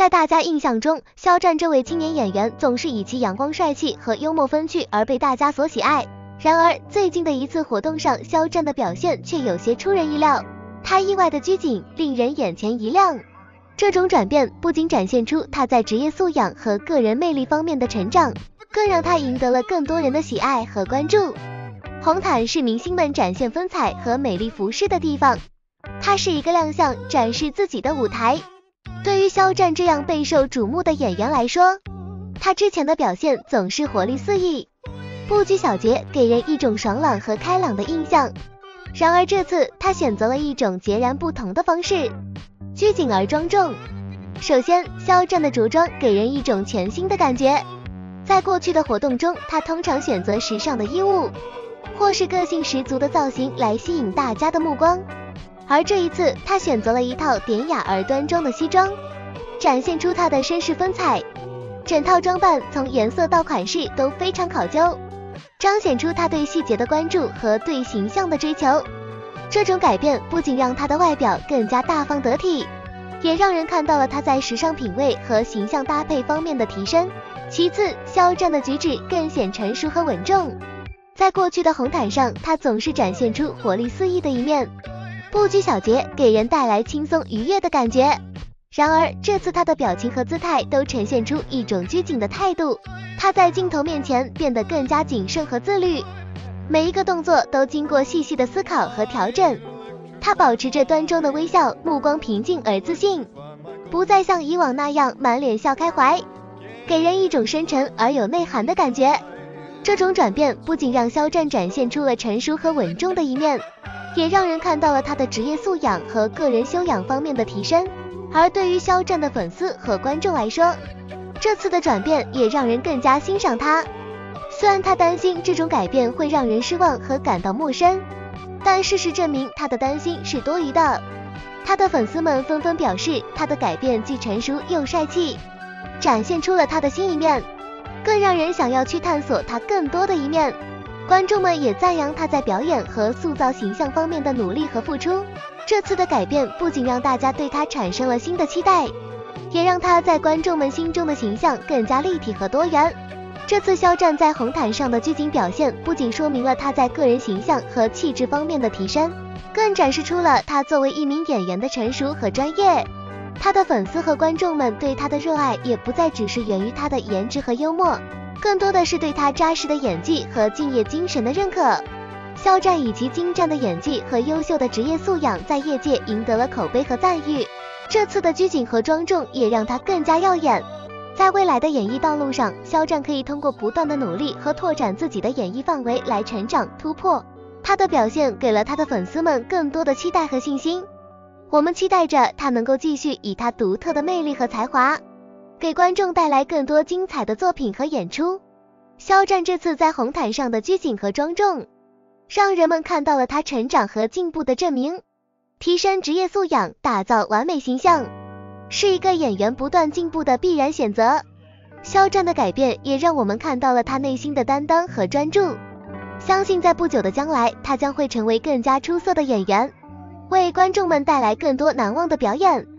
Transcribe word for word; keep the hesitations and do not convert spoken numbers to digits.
在大家印象中，肖战这位青年演员总是以其阳光帅气和幽默风趣而被大家所喜爱。然而，最近的一次活动上，肖战的表现却有些出人意料，他意外的拘谨，令人眼前一亮。这种转变不仅展现出他在职业素养和个人魅力方面的成长，更让他赢得了更多人的喜爱和关注。红毯是明星们展现风采和美丽服饰的地方，它是一个亮相展示自己的舞台。对于肖战这样备受瞩目的演员来说，他之前的表现总是活力四溢，不拘小节，给人一种爽朗和开朗的印象。然而这次他选择了一种截然不同的方式，拘谨而庄重。首先，肖战的着装给人一种全新的感觉。在过去的活动中，他通常选择时尚的衣物，或是个性十足的造型来吸引大家的目光。而这一次，他选择了一套典雅而端庄的西装，展现出他的绅士风采。整套装扮从颜色到款式都非常考究，彰显出他对细节的关注和对形象的追求。这种改变不仅让他的外表更加大方得体，也让人看到了他在时尚品味和形象搭配方面的提升。其次，肖战的举止更显成熟和稳重。在过去的红毯上，他总是展现出活力四溢的一面，不拘小节，给人带来轻松愉悦的感觉。然而这次他的表情和姿态都呈现出一种拘谨的态度，他在镜头面前变得更加谨慎和自律，每一个动作都经过细细的思考和调整。他保持着端庄的微笑，目光平静而自信，不再像以往那样满脸笑开怀，给人一种深沉而有内涵的感觉。这种转变不仅让肖战展现出了成熟和稳重的一面，也让人看到了他的职业素养和个人修养方面的提升。而对于肖战的粉丝和观众来说，这次的转变也让人更加欣赏他。虽然他担心这种改变会让人失望和感到陌生，但事实证明他的担心是多余的。他的粉丝们纷纷表示，他的改变既成熟又帅气，展现出了他的新一面，更让人想要去探索他更多的一面。观众们也赞扬他在表演和塑造形象方面的努力和付出。这次的改变不仅让大家对他产生了新的期待，也让他在观众们心中的形象更加立体和多元。这次肖战在红毯上的拘谨表现，不仅说明了他在个人形象和气质方面的提升，更展示出了他作为一名演员的成熟和专业。他的粉丝和观众们对他的热爱也不再只是源于他的颜值和幽默，更多的是对他扎实的演技和敬业精神的认可。肖战以其精湛的演技和优秀的职业素养，在业界赢得了口碑和赞誉。这次的拘谨和庄重也让他更加耀眼。在未来的演艺道路上，肖战可以通过不断的努力和拓展自己的演艺范围来成长突破。他的表现给了他的粉丝们更多的期待和信心。我们期待着他能够继续以他独特的魅力和才华，给观众带来更多精彩的作品和演出。肖战这次在红毯上的拘谨和庄重，让人们看到了他成长和进步的证明。提升职业素养，打造完美形象，是一个演员不断进步的必然选择。肖战的改变也让我们看到了他内心的担当和专注。相信在不久的将来，他将会成为更加出色的演员，为观众们带来更多难忘的表演。